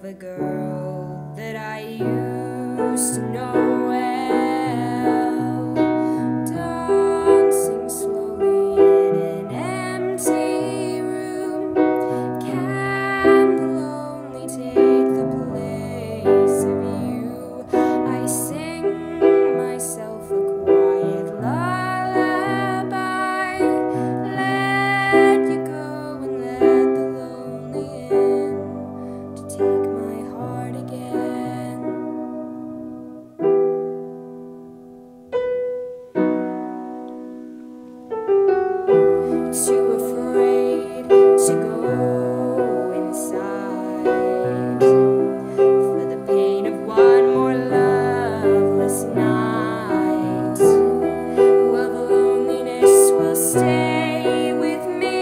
of a girl that I used to know well, dancing slowly in an empty room. Can the lonely take the place of you? I sing myself a quiet lullaby, let you go and let the lonely in to take my heart again. Too afraid to go inside for the pain of one more loveless night. Well, the loneliness will stay with me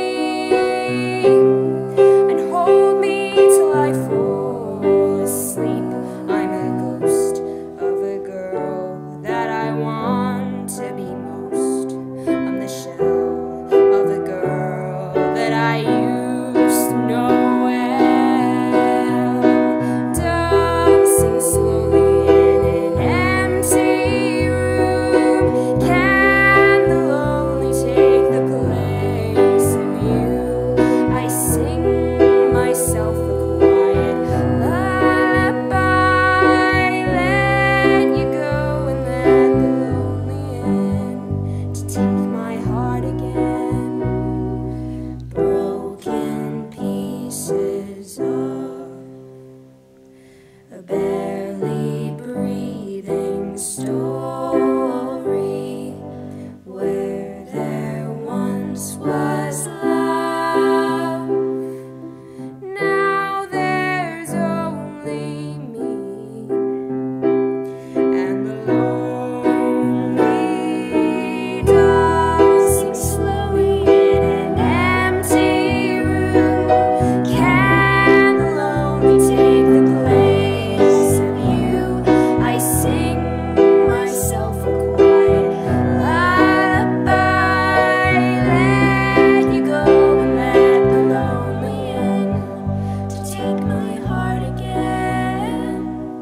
and hold me till I fall asleep. I'm a ghost of a girl that I want to be most. I'm the shell of a girl that I used to know well, dancing slowly in an empty room. Can the lonely take the place of you? I sing myself a quiet lullaby, let you go and let the lonely in to take my heart again. Broken pieces of a barely breathing story, where there once was love, now there's only me and the lonely, dancing slowly in an empty room. Can the lonely take the place of you? I sing myself a quiet lullaby, let you go and let the lonely in to take my heart again.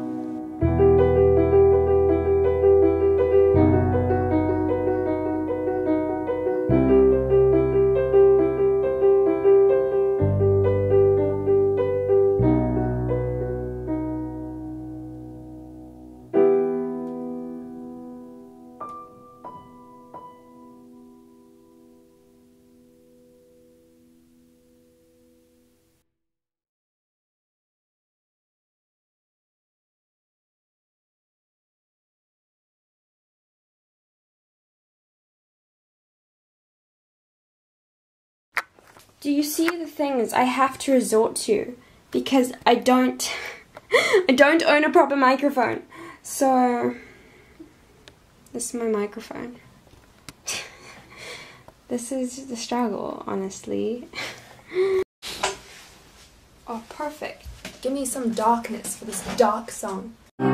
Do you see the things I have to resort to because I don't own a proper microphone? So this is my microphone. This is the struggle, honestly. Oh, perfect. Give me some darkness for this dark song.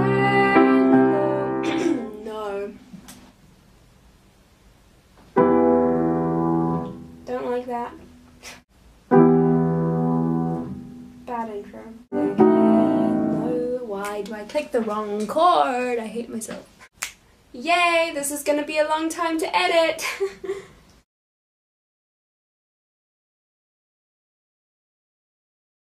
No. Don't like that. Bad intro. No, why do I click the wrong chord? I hate myself. Yay, this is gonna be a long time to edit.